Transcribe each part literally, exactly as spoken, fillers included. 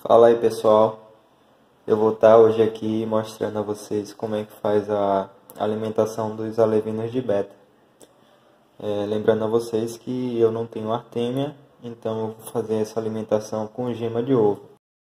Fala aí, pessoal, eu vou estar hoje aqui mostrando a vocês como é que faz a alimentação dos alevinos de beta. É, lembrando a vocês que eu não tenho artêmia, então eu vou fazer essa alimentação com gema de ovo.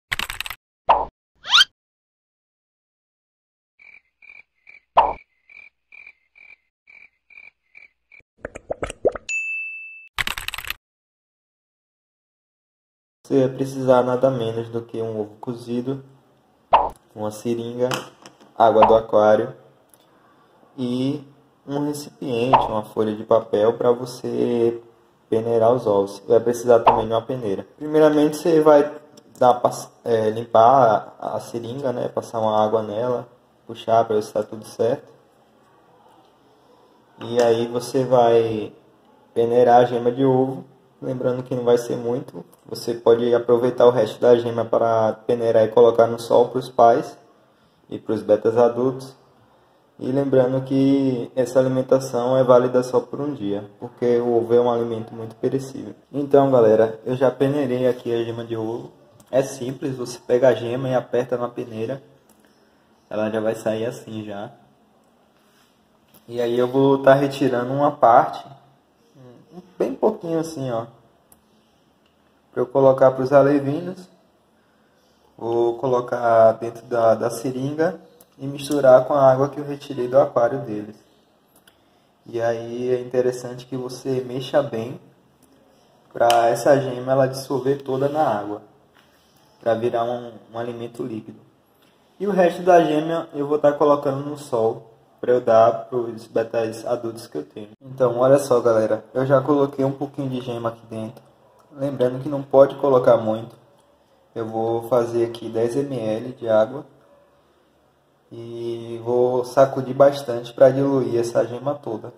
Você vai precisar nada menos do que um ovo cozido, uma seringa, água do aquário e um recipiente, uma folha de papel para você peneirar os ovos. Vai precisar também de uma peneira. Primeiramente você vai dar, é, limpar a, a seringa, né? Passar uma água nela, puxar para ver se está tudo certo. E aí você vai peneirar a gema de ovo. Lembrando que não vai ser muito, você pode aproveitar o resto da gema para peneirar e colocar no sol para os pais e para os betas adultos. E lembrando que essa alimentação é válida só por um dia, porque o ovo é um alimento muito perecível. Então galera, eu já peneirei aqui a gema de ovo. É simples, você pega a gema e aperta na peneira, ela já vai sair assim já. E aí eu vou estar retirando uma parte, bem pouquinho assim, ó, para eu colocar para os alevinos. Vou colocar dentro da, da seringa e misturar com a água que eu retirei do aquário deles. E aí é interessante que você mexa bem para essa gema ela dissolver toda na água, para virar um, um alimento líquido. E o resto da gema eu vou estar colocando no sol para eu dar para os betas adultos que eu tenho. Então, olha só galera, eu já coloquei um pouquinho de gema aqui dentro. Lembrando que não pode colocar muito. Eu vou fazer aqui dez mililitros de água. E vou sacudir bastante para diluir essa gema toda.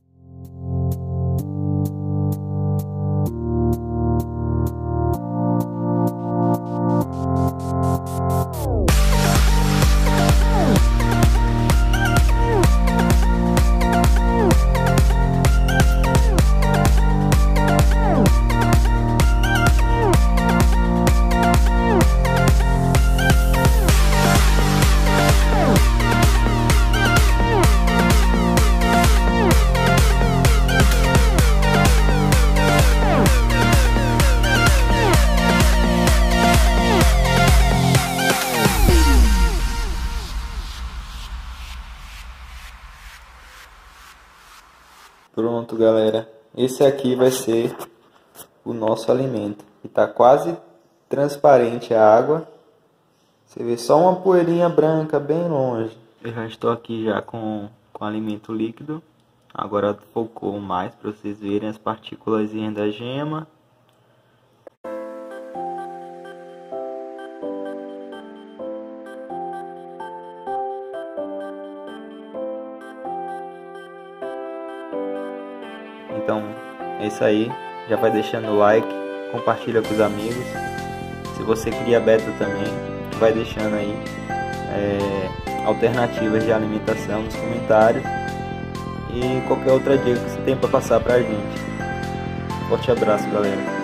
Pronto galera, esse aqui vai ser o nosso alimento. E tá quase transparente a água. Você vê só uma poeirinha branca bem longe. Eu já estou aqui já com, com alimento líquido. Agora focou mais para vocês verem as partículas da gema. Então é isso aí, já vai deixando o like, compartilha com os amigos. Se você cria beta também, vai deixando aí é, alternativas de alimentação nos comentários. E qualquer outra dica que você tem para passar pra gente. Forte abraço galera.